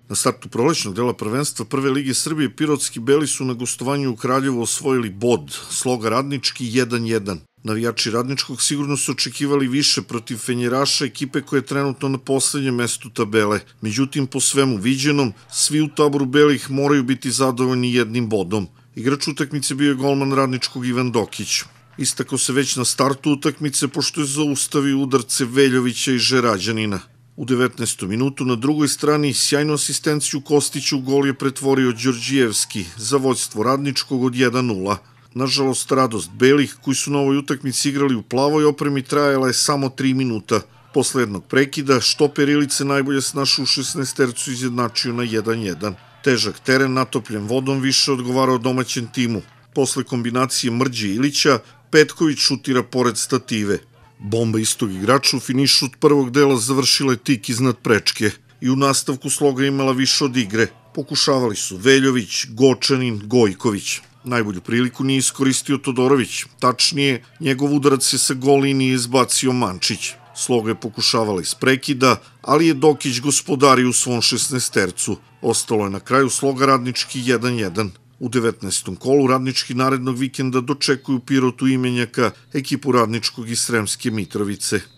Na startu prolećnog dela prvenstva Prve lige Srbije Pirotski Beli su na gostovanju u Kraljevu osvojili bod, Sloga Radnički 1-1. Navijači Radničkog sigurno su očekivali više protiv Fenjeraša, ekipe koja je trenutno na poslednjem mestu tabele. Međutim, po svemu viđenom, svi u taboru Belih moraju biti zadovoljni jednim bodom. Igrač utakmice bio je golman Radničkog Ivan Dokić. Istako se već na startu utakmice pošto je zaustavio udarce Veljovića i Žerađanina. U 19. minutu na drugoj strani sjajnu asistenciju Kostiću gol je pretvorio Đorđijevski za vođstvo Radničkog od 1-0. Nažalost, radost Belih, koji su na ovoj utakmici igrali u plavoj opremi, trajala je samo 3 minuta. Posle jednog prekida, štoper Ilice najbolje snašao u 16-tercu izjednačio na 1-1. Težak teren natopljen vodom više odgovarao domaćem timu. Posle kombinacije Mrđe i Ilića, Petković šutira pored stative. Bomba istog igrača u finišu od prvog dela završila je tik iznad prečke i u nastavku Sloga imala više od igre. Pokušavali su Veljović, Gočanin, Gojković. Najbolju priliku nije iskoristio Todorović, tačnije, njegov udarac je sa gol linije izbacio Mančić. Sloga je pokušavala iz prekida, ali je Dokić gospodario u svom 16-tercu. Ostalo je na kraju Sloga Radnički 1-1. U 19. kolu Radnički narednog vikenda dočekuju Pirotu Imenjaka, ekipu Radničkog iz Sremske Mitrovice.